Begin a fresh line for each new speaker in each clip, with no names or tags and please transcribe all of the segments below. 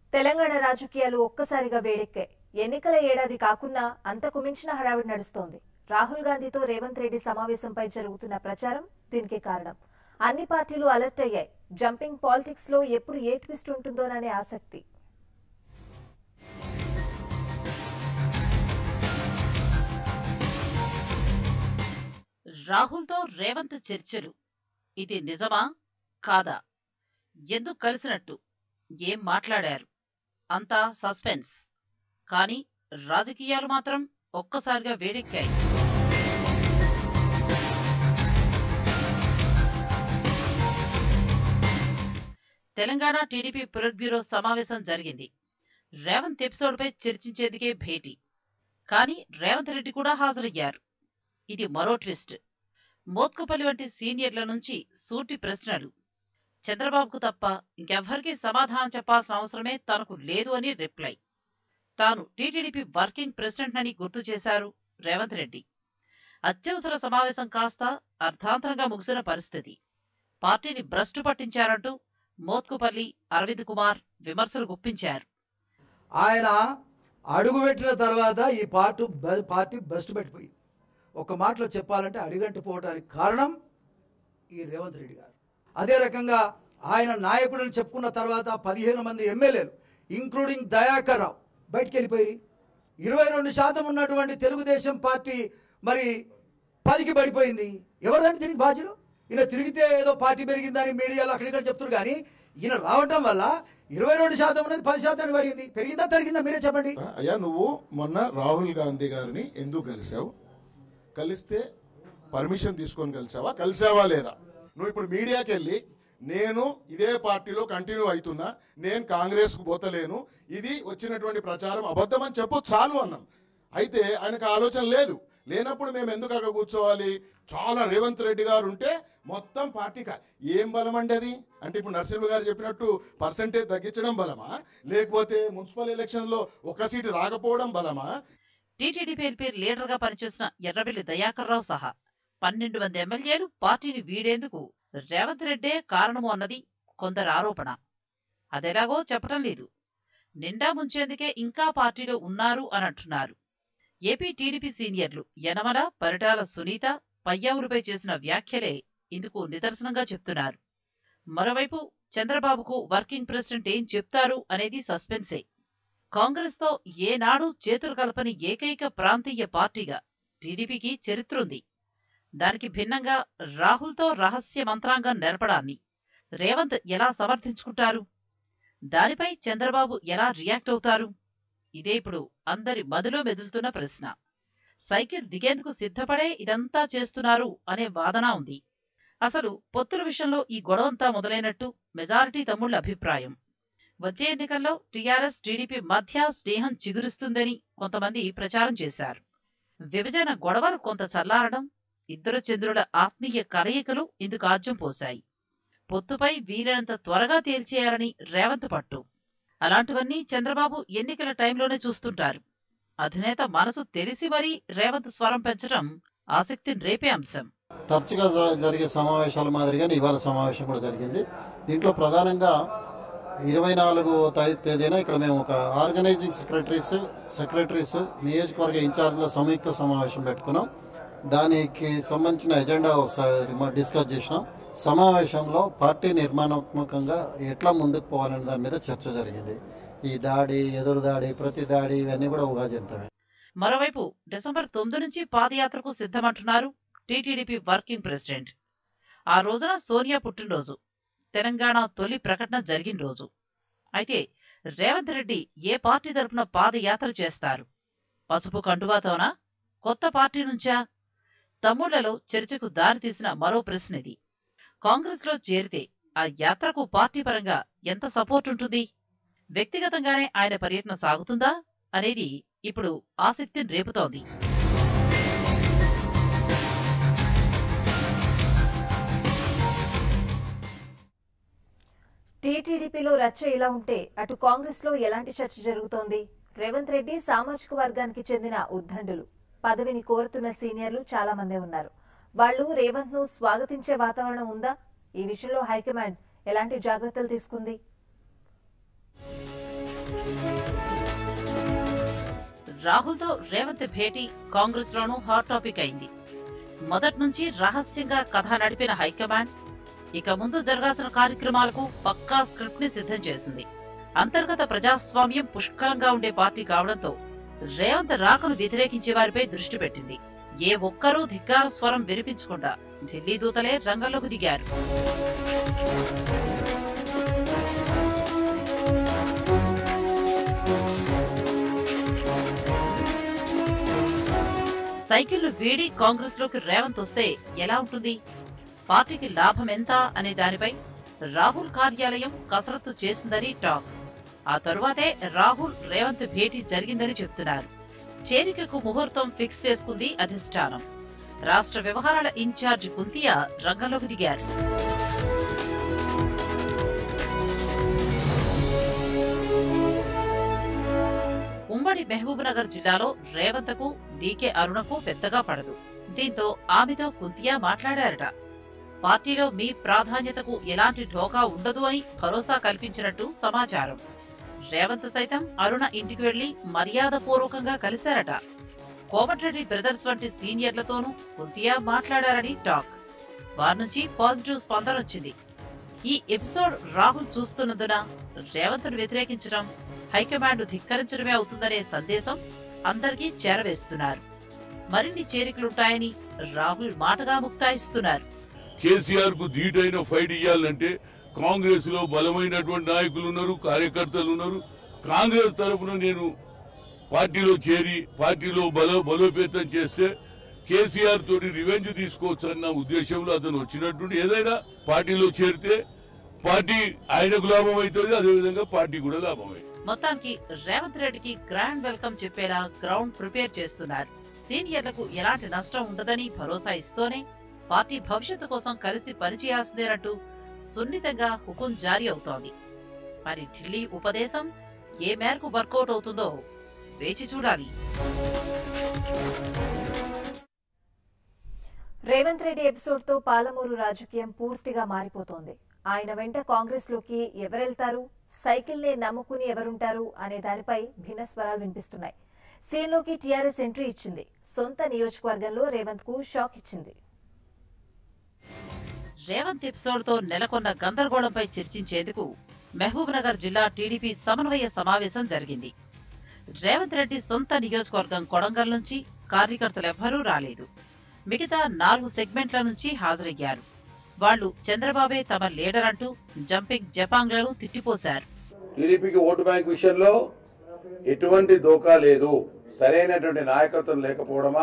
తెలంగాణ రాజకీయాలు ఒక్కసారిగా వేడెక్కాయి. ఎన్నికల ఏడాది కాకున్నా అంతకు మించిన హడావిడి నడుస్తోంది. రాహుల్ గాంధీతో రేవంత్ రెడ్డి సమావేశంపై జరుగుతున్న ప్రచారం దీనికే కారణం. అన్ని పార్టీలు అలర్ట్ అయ్యాయి. జంపింగ్ పాలిటిక్స్ లో ఎప్పుడు ఏ ట్విస్ట్ ఉంటుందోననే ఆసక్తి.
రాహుల్తో రేవంత్ చర్చలు, ఇది నిజమా కాదా, ఎందుకు కలిసినట్టు, ఏం మాట్లాడారు, అంతా సస్పెన్స్. కానీ రాజకీయాలు మాత్రం ఒక్కసారిగా వేడెక్కాయి. తెలంగాణ టీడీపీ పొలిట్ బ్యూరో సమావేశం జరిగింది. రేవంత్ ఎపిసోడ్పై చర్చించేందుకే భేటీ. కానీ రేవంత్ రెడ్డి కూడా హాజరయ్యారు. ఇది మరో ట్విస్ట్. మోత్కుపల్లి వంటి సీనియర్ల నుంచి సూటి ప్రశ్నలు. చంద్రబాబుకు తప్ప ఇంకెవ్వరికీ సమాధానం చెప్పాల్సిన అవసరమే తనకు లేదు అని రిప్లై. తాను టీటీడీపీ వర్కింగ్ ప్రెసిడెంట్ అని గుర్తు చేశారు రేవంత్ రెడ్డి. అత్యవసర సమావేశం కాస్త అర్థాంతరంగా ముగిసిన పరిస్థితి. పార్టీని భ్రష్టు పట్టించారంటూ మోత్కుపల్లి, అరవింద్ కుమార్ విమర్శలు గుప్పించారు.
ఆయన అడుగుపెట్టిన తర్వాత ఈ పార్టీ భ్రష్టు పెట్టిపోయింది. ఒక మాటలో చెప్పాలంటే అడిగంటి పోవడానికి కారణం ఈ రేవంత్ రెడ్డి గారు. అదే రకంగా ఆయన నాయకుడిని చెప్పుకున్న తర్వాత 15 మంది ఎమ్మెల్యేలు ఇంక్లూడింగ్ దయాకర్ రావు బయటికి వెళ్ళిపోయి 22% ఉన్నటువంటి తెలుగుదేశం పార్టీ మరి 10కి పడిపోయింది. ఎవరంటే దీనికి బాధ్యులు? ఈయన తిరిగితే ఏదో పార్టీ పెరిగిందని మీడియాలో అక్కడిక్కడ చెప్తున్నారు. కానీ ఈయన రావటం వల్ల 22% ఉన్నది 10% పడింది. పెరిగిందా తరిగిందా మీరే చెప్పండి.
అయ్యా, నువ్వు మొన్న రాహుల్ గాంధీ గారిని ఎందుకు కలిసావు? కలిస్తే పర్మిషన్ తీసుకొని కలిసావా లేదా? నువ్వు ఇప్పుడు మీడియాకి వెళ్ళి నేను ఇదే పార్టీలో కంటిన్యూ అవుతున్నా, నేను కాంగ్రెస్కు పోతలేను, ఇది వచ్చినటువంటి ప్రచారం అబద్ధం అని చెప్పు చాలు అన్నాం. అయితే ఆయనకు ఆలోచన లేదు. లేనప్పుడు మేము ఎందుకు అక్కడ కూర్చోవాలి? చాలా రేవంత్ రెడ్డి గారు ఉంటే మొత్తం పార్టీకి ఏం బలం అండి అది? అంటే ఇప్పుడు నరసింహ గారు చెప్పినట్టు పర్సెంటేజ్ తగ్గించడం బలమా, లేకపోతే మున్సిపల్ ఎలక్షన్లో ఒక సీటు రాకపోవడం బలమా?
టీటీడీపీ లీడర్గా పనిచేసిన ఎర్రబెల్లి దయాకర్ రావు సహా 12 మంది ఎమ్మెల్యేలు పార్టీని వీడేందుకు రేవంత్ రెడ్డే కారణము అన్నది కొందరు ఆరోపణ. అదెలాగో చెప్పటం లేదు. నిండా ముంచేందుకే ఇంకా పార్టీలో ఉన్నారు అని అంటున్నారు. ఏపీ టీడీపీ సీనియర్లు యనమల, పరిటాల సునీత, పయ్యావులపై చేసిన వ్యాఖ్యలే ఇందుకు నిదర్శనంగా చెప్తున్నారు. మరోవైపు చంద్రబాబుకు వర్కింగ్ ప్రెసిడెంట్ ఏం చెప్తారు అనేది సస్పెన్సే. కాంగ్రెస్తో ఏనాడు చేతులు కలపని ఏకైక ప్రాంతీయ పార్టీగా టీడీపీకి చరిత్రుంది. దానికి భిన్నంగా రాహుల్తో రహస్య మంత్రాంగం నెరపడాన్ని రేవంత్ ఎలా సమర్థించుకుంటారు? దానిపై చంద్రబాబు ఎలా రియాక్ట్ అవుతారు? ఇదే ఇప్పుడు అందరి మదిలో మెదులుతున్న ప్రశ్న. సైకిల్ దిగేందుకు సిద్ధపడే ఇదంతా చేస్తున్నారు అనే వాదన ఉంది. అసలు పొత్తుల విషయంలో ఈ గొడవంతా మొదలైనట్టు మెజారిటీ తమ్ముళ్ల అభిప్రాయం. వచ్చే ఎన్నికల్లో టీఆర్ఎస్ టీడీపీ మధ్య స్నేహం చిగురుస్తుందని కొంతమంది ప్రచారం చేశారు. విభజన గొడవలు కొంత చల్లారడం, ఇద్దరు చంద్రుల ఆత్మీయ కలయికలు ఇందుకు ఆజ్యం పోశాయి. పొత్తుపై వీలైనంత త్వరగా తేల్చేయాలని రేవంత్ పట్టు. అలాంటివన్నీ చంద్రబాబు ఎన్నికల టైంలోనే చూస్తుంటారు. అధినేత మనసు తెలిసి మరీ రేవంత్ స్వరం పెంచడం ఆసక్తిని రేపే అంశం.
తరచుగా జరిగే సమావేశాల మాదిరిగానే ఇవాళ సమావేశం కూడా జరిగింది. దీంట్లో ప్రధానంగా 24వ తేదీన ఇక్కడ మేము ఒక ఆర్గనైజింగ్ సెక్రటరీస్ నియోజకవర్గ ఇన్ఛార్జ్ల సంయుక్త సమావేశం పెట్టుకున్నాం. దానికి సంబంధించిన ఎజెండా ఒకసారి డిస్కస్ చేసినాం. సమావేశంలో పార్టీ నిర్మాణాత్మకంగా ఎట్లా ముందుకు పోవాలనే దాని మీద చర్చ జరిగింది. ఈ దాడి, ఎదురు దాడి, ప్రతి దాడి ఇవన్నీ కూడా ఊహాజనితమే.
మరోవైపు డిసెంబర్ 9 నుంచి పాదయాత్రకు సిద్ధమంటున్నారు టీటీడీపీ వర్కింగ్ ప్రెసిడెంట్. ఆ రోజున సోనియా పుట్టినరోజు, తెలంగాణ తొలి ప్రకటన జరిగిన రోజు. అయితే రేవంత్ రెడ్డి ఏ పార్టీ తరపున పాదయాత్ర చేస్తారు? పసుపు కండువాతోనా, కొత్త పార్టీ నుంచా? తమ్ముళ్లలో చర్చకు దారితీసిన మరో ప్రశ్న ఇది. కాంగ్రెస్లో చేరితే ఆ యాత్రకు పార్టీ పరంగా ఎంత సపోర్ట్ ఉంటుంది? వ్యక్తిగతంగానే ఆయన పర్యటన సాగుతుందా అనేది ఇప్పుడు ఆసక్తిని రేపుతోంది.
టీటీడీపీలో రచ్చ ఇలా ఉంటే అటు కాంగ్రెస్ లో ఎలాంటి చర్చ జరుగుతోంది? రేవంత్ రెడ్డి సామాజిక వర్గానికి చెందిన ఉద్దండులు, పదవిని కోరుతున్న సీనియర్లు చాలా మందే ఉన్నారు. వాళ్లు రేవంత్ ను స్వాగతించే వాతావరణం ఉందా? ఈ విషయంలో హైకమాండ్ ఎలాంటి జాగ్రత్తలు తీసుకుంది?
రాహుల్తో రేవంత్ భేటీ కాంగ్రెస్ లోనూ హాట్ టాపిక్ అయింది. మొదటి నుంచి రహస్యంగా కథ నడిపిన హైకమాండ్ ఇక ముందు జరగాల్సిన కార్యక్రమాలకు పక్కా స్క్రిప్ట్ ని సిద్ధం చేసింది. అంతర్గత ప్రజాస్వామ్యం పుష్కలంగా ఉండే పార్టీ కావడంతో రేవంత్ రాకను వ్యతిరేకించే వారిపై దృష్టి పెట్టింది. ఏ ఒక్కరూ ధిక్కార స్వరం వినిపించకుండా ఢిల్లీ దూతలే రంగంలోకి దిగారు. సైకిళ్లు వీడి కాంగ్రెస్ లోకి రేవంత్ వస్తే ఎలా ఉంటుంది, పార్టీకి లాభం ఎంత అనే దానిపై రాహుల్ కార్యాలయం కసరత్తు చేసిందని టాక్. ఆ తరువాతే రాహుల్ రేవంత్ భేటీ జరిగిందని చెప్తున్నారు. చేరికకు ముహూర్తం ఫిక్స్ చేసుకుంది అధిష్టానం. రాష్ట్ర వ్యవహారాల ఇన్ఛార్జ్ కుంతియా రంగంలోకి దిగారు. ఉమ్మడి మహబూబ్నగర్ జిల్లాలో రేవంత్కు డీకే అరుణకు పెద్దగా పడదు. దీంతో ఆమెతో కుంతియా మాట్లాడారట. పార్టీలో మీ ప్రాధాన్యతకు ఎలాంటి ఢోకా ఉండదు అని భరోసా కల్పించినట్టు సమాచారం. రేవంత్ సైతం అరుణ ఇంటికి వెళ్లి మర్యాదపూర్వకంగా కలిశారట. కోమటిరెడ్డి బ్రదర్స్ వంటి సీనియర్లతోనూ కుంతియా మాట్లాడారని టాక్. వారి నుంచి పాజిటివ్ స్పందన వచ్చింది. ఈ ఎపిసోడ్ రాహుల్ చూస్తున్నందున రేవంత్ను వ్యతిరేకించడం, హైకమాండ్ ధిక్కరించడమే అవుతుందనే సందేశం అందరికీ చేరవేస్తున్నారు. మరిన్ని చేరికలుంటాయని రాహుల్ మాటగా ముక్తాయిస్తున్నారు.
కేసీఆర్ కు ధీటైన ఫైట్ ఇయ్యాలంటే కాంగ్రెస్ లో బలమైనటువంటి నాయకులు ఉన్నారు, కార్యకర్తలు ఉన్నారు. కాంగ్రెస్ తరఫున నేను పార్టీలో చేరి పార్టీలో బలోపేతం చేస్తే కేసీఆర్ తోటి రివెంజ్ తీసుకోవచ్చు అన్న ఉద్దేశంలో అతను వచ్చినట్టుండి ఏదైనా పార్టీలో చేరితే పార్టీ ఆయనకు లాభం అవుతుంది, అదేవిధంగా పార్టీ కూడా లాభం అవుతుంది.
మొత్తానికి రేవంత్ రెడ్డికి గ్రాండ్ వెల్కమ్ చెప్పేలా గ్రౌండ్ ప్రిపేర్ చేస్తున్నారు. సీనియర్లకు ఎలాంటి నష్టం ఉండదని భరోసా ఇస్తూనే పార్టీ భవిష్యత్తు కోసం కలిసి పనిచేయాల్సిందేనంటూ సున్నితంగా హుకుం జారీ అవుతోంది. మరి ఢిల్లీ ఉపదేశం ఏ మేరకు వర్కౌట్ అవుతుందో వేచి చూడాలి.
రేవంత్ రెడ్డి ఎపిసోడ్ తో పాలమూరు రాజకీయం పూర్తిగా మారిపోతోంది. ఆయన వెంట కాంగ్రెస్ లోకి ఎవరెళ్తారు, సైకిల్ నే నమ్ముకుని ఎవరుంటారు అనే దానిపై భిన్న స్వరాలు వినిపిస్తున్నాయి. సీన్లోకి టీఆర్ఎస్ ఎంట్రీ ఇచ్చింది. సొంత నియోజకవర్గంలో రేవంత్ కు షాక్ ఇచ్చింది.
రేవంత్ ఎపిసోడ్ తో నెలకొన్న గందరగోళంపై చర్చించేందుకు మహబూబ్నగర్ జిల్లా టీడీపీ సమన్వయ సమావేశం జరిగింది. రేవంత్ రెడ్డి సొంత నియోజకవర్గం కొడంగల్ నుంచి కార్యకర్తలెవ్వరూ రాలేదు. మిగతా 4 సెగ్మెంట్ల నుంచి హాజరయ్యారు. వాళ్లు చంద్రబాబే తమ లీడర్ అంటూ జంపింగ్ జపాంగ్లను తిట్టిపోశారు.
టీడీపీకి ఓటు బ్యాంక్ విషయంలో ఎటువంటి దోకా లేదు. సరైనటువంటి నాయకత్వం లేకపోవడమా,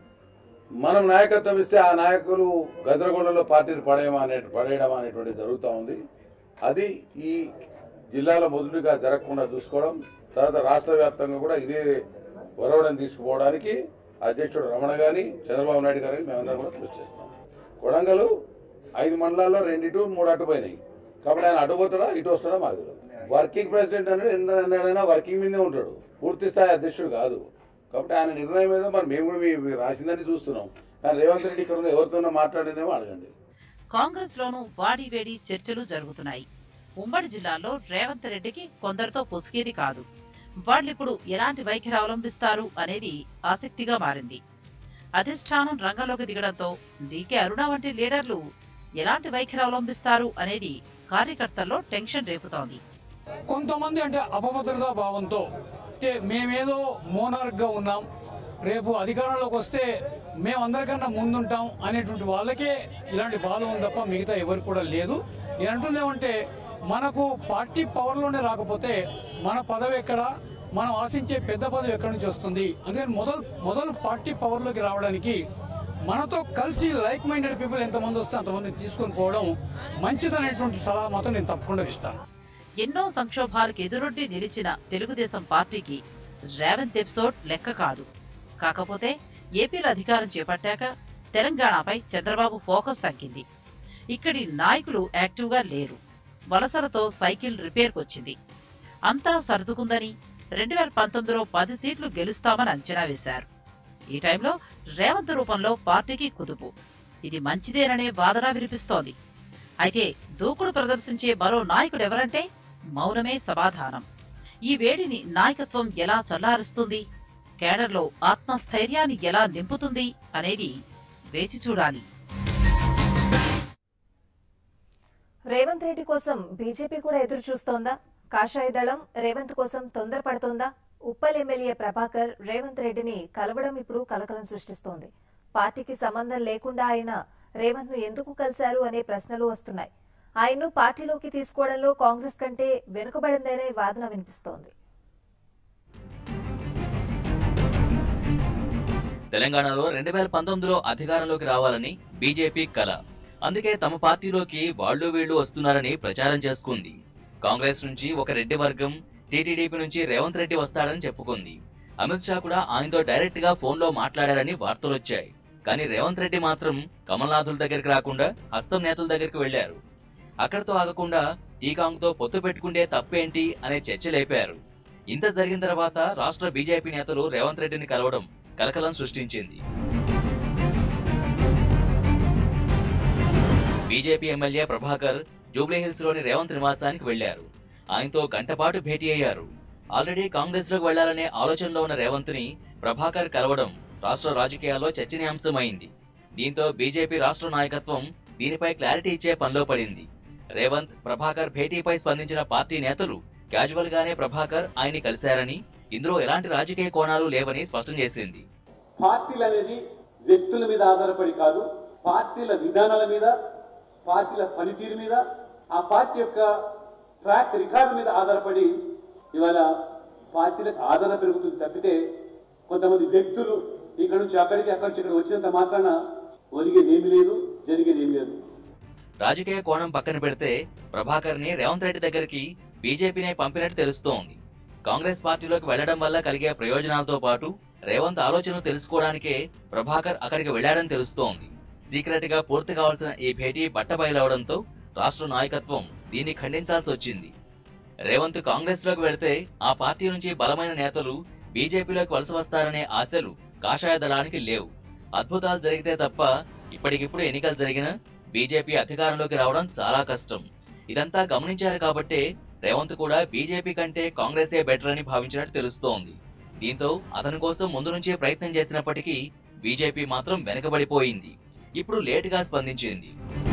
మనం నాయకత్వం ఇస్తే ఆ నాయకులు గందరగోళంలో పార్టీని పడేయడం అనేటువంటి జరుగుతూ ఉంది. అది ఈ జిల్లాలో మొదటిగా జరగకుండా చూసుకోవడం, తర్వాత రాష్ట్ర వ్యాప్తంగా కూడా ఇదే వరవడం తీసుకుపోవడానికి అధ్యక్షుడు రమణ గాని చంద్రబాబు నాయుడు గారిని మేమందరం కూడా కృషి చేస్తాం. కొడంగల్ 5 మండలాల్లో 2-3 అటుపోయినాయి. కాబట్టి ఆయన అటుపోతాడా ఇటు వస్తాడా మాకు తెలియదు. వర్కింగ్ ప్రెసిడెంట్ అంటే ఎన్నైనా వర్కింగ్ మీదే ఉంటాడు, పూర్తి స్థాయి అధ్యక్షుడు కాదు. కాబట్టి ఆయన నిర్ణయం మీద మరి మేము కూడా మీరు రాసిందని చూస్తున్నాం. కానీ రేవంత్ రెడ్డి ఇక్కడ ఎవరితోనో మాట్లాడినేమో అడగండి.
కాంగ్రెస్ లోనూ వాడి వేడి చర్చలు జరుగుతున్నాయి. ఉమ్మడి జిల్లాలో రేవంత్ రెడ్డికి కొందరితో పొసిగేది కాదు. వాళ్లిప్పుడు ఎలాంటి వైఖరి అవలంబిస్తారు అనేది ఆసక్తిగా మారింది. అధిష్టానం రంగంలోకి దిగడంతో డీకే అరుణ వంటి లీడర్లు ఎలాంటి వైఖరి అవలంబిస్తారు అనేది కార్యకర్తల్లో టెన్షన్ రేపుతోంది.
కొంతమంది అంటే అపభద్రతా భావంతో అంటే మేమేదో మోనార్క్ గా ఉన్నాం, రేపు అధికారంలోకి వస్తే మేమందరికన్నా ముందుంటాం అనేటువంటి వాళ్ళకే ఇలాంటి బాధ ఉంది తప్ప మిగతా ఎవరికి కూడా లేదు. నేను అంటుంది ఏమంటే మనకు పార్టీ పవర్లోనే రాకపోతే మన పదవి ఎక్కడ, మనం ఆశించే పెద్ద పదవి ఎక్కడి నుంచి వస్తుంది. అందుకని మొదలు పార్టీ పవర్లోకి రావడానికి మనతో కలిసి లైక్ మైండెడ్ పీపుల్ ఎంతమంది వస్తే అంతమందిని తీసుకొని పోవడం మంచిదనేటువంటి సలహా మాత్రం నేను తప్పకుండా ఇస్తాను.
ఎన్నో సంక్షోభాలకు ఎదురొడ్డి నిలిచిన తెలుగుదేశం పార్టీకి రేవంత్ ఎపిసోడ్ లెక్క కాదు. కాకపోతే ఏపీలో అధికారం చేపట్టాక తెలంగాణపై చంద్రబాబు ఫోకస్ తగ్గింది. ఇక్కడి నాయకులు యాక్టివ్గా లేరు. వలసలతో సైకిల్ రిపేర్కొచ్చింది. అంతా సర్దుకుందని 2019లో 10 సీట్లు గెలుస్తామని అంచనా వేశారు. ఈ టైంలో రేవంత్ రూపంలో పార్టీకి కుదుపు. ఇది మంచిదేననే వాదన వినిపిస్తోంది. అయితే దూకుడు ప్రదర్శించే మరో నాయకుడెవరంటే మౌనమే సమాధానం. ఈ వేడిని నాయకత్వం ఎలా చల్లారుస్తుంది, కేడర్లో ఆత్మస్థైర్యాన్ని ఎలా నింపుతుంది అనేది వేచి చూడాలి.
రేవంత్ రెడ్డి కోసం బీజేపీ కూడా ఎదురు చూస్తోందా? కాషాయ దళం రేవంత్ కోసం తొందరపడుతోందా? ఉప్పల్ ఎమ్మెల్యే ప్రభాకర్ రేవంత్ రెడ్డిని కలవడం ఇప్పుడు కలకలం సృష్టిస్తోంది. పార్టీకి సంబంధం లేకుండా ఆయన రేవంత్ ను ఎందుకు కలిశారు అనే ప్రశ్నలు వస్తున్నాయి. ఆయన్ను పార్టీలోకి తీసుకోవడంలో కాంగ్రెస్ కంటే వెనుకబడిందనే వాదన వినిపిస్తోంది.
తెలంగాణలో 2019లో అధికారంలోకి రావాలని బీజేపీ కల. అందుకే తమ పార్టీలోకి వాళ్లు వీళ్లు వస్తున్నారని ప్రచారం చేసుకుంది. కాంగ్రెస్ నుంచి ఒక రెడ్డి వర్గం, టీటీడీపీ నుంచి రేవంత్ రెడ్డి వస్తాడని చెప్పుకుంది. అమిత్ షా కూడా ఆయనతో డైరెక్ట్ గా ఫోన్లో మాట్లాడారని వార్తలొచ్చాయి. కానీ రేవంత్ రెడ్డి మాత్రం కమల్నాథుల దగ్గరికి రాకుండా హస్తం నేతల దగ్గరికి వెళ్లారు. అక్కడితో ఆగకుండా టీకాంగ్ తో పొత్తు పెట్టుకుంటే తప్పేంటి అనే చర్చ లేపారు. ఇంత జరిగిన తర్వాత రాష్ట్ర బీజేపీ నేతలు రేవంత్ రెడ్డిని కలవడం కలకలం సృష్టించింది. బీజేపీ ఎమ్మెల్యే ప్రభాకర్ జూబ్లీహిల్స్ లోని రేవంత్ నివాసానికి వెళ్లారు. ఆయనతో గంటపాటు భేటీ అయ్యారు. ఆల్రెడీ కాంగ్రెస్ లోకి వెళ్లాలనే ఆలోచనలో ఉన్న రేవంత్ ని ప్రభాకర్ కలవడం రాష్ట్ర రాజకీయాల్లో చర్చనీయాంశమైంది. దీంతో బీజేపీ రాష్ట్ర నాయకత్వం దీనిపై క్లారిటీ ఇచ్చే పనిలో పడింది. రేవంత్ ప్రభాకర్ భేటీపై స్పందించిన పార్టీ నేతలు క్యాజువల్ గానే ప్రభాకర్ ఆయన్ని కలిశారని, ఇందులో ఎలాంటి రాజకీయ కోణాలు లేవని స్పష్టం చేసింది.
పార్టీలు అనేది వ్యక్తుల మీద ఆధారపడి కాదు, పార్టీల విధానాల మీద, పార్టీల పనితీరు మీద, ఆ పార్టీ యొక్క ట్రాక్ రికార్డు మీద ఆధారపడి ఇవాళ పార్టీలకు ఆదరణ పెరుగుతుంది తప్పితే కొంతమంది వ్యక్తులు ఇక్కడ నుంచి అక్కడికి అక్కడి నుంచి ఇక్కడ వచ్చినంత మాత్రాన ఒరిగేది ఏమీ లేదు, జరిగేది ఏమీ లేదు.
రాజకీయ కోణం పక్కన పెడితే ప్రభాకర్ ని రేవంత్ రెడ్డి దగ్గరికి బీజేపీనే పంపినట్టు తెలుస్తోంది. కాంగ్రెస్ పార్టీలోకి వెళ్లడం వల్ల కలిగే ప్రయోజనాలతో పాటు రేవంత్ ఆలోచనలు తెలుసుకోవడానికే ప్రభాకర్ అక్కడికి వెళ్లాడని తెలుస్తోంది. సీక్రెట్ గా పూర్తి కావాల్సిన ఈ భేటీ బట్టబయలవడంతో రాష్ట్ర నాయకత్వం దీన్ని ఖండించాల్సి వచ్చింది. రేవంత్ కాంగ్రెస్ లోకి వెళ్తే ఆ పార్టీ నుంచి బలమైన నేతలు బీజేపీలోకి వలస వస్తారనే ఆశలు కాషాయ దళానికి లేవు. అద్భుతాలు జరిగితే తప్ప ఇప్పటికిప్పుడు ఎన్నికలు జరిగినా బీజేపీ అధికారంలోకి రావడం చాలా కష్టం. ఇదంతా గమనించారు కాబట్టే రేవంత్ కూడా బీజేపీ కంటే కాంగ్రెసే బెటర్ అని భావించినట్టు తెలుస్తోంది. దీంతో అతని కోసం ముందు నుంచే ప్రయత్నం చేసినప్పటికీ బీజేపీ మాత్రం వెనకబడిపోయింది. ఇప్పుడు లేటుగా స్పందించింది.